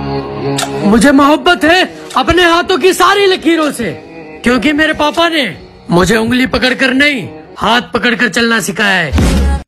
मुझे मोहब्बत है अपने हाथों की सारी लकीरों से, क्योंकि मेरे पापा ने मुझे उंगली पकड़कर नहीं हाथ पकड़कर चलना सिखाया है।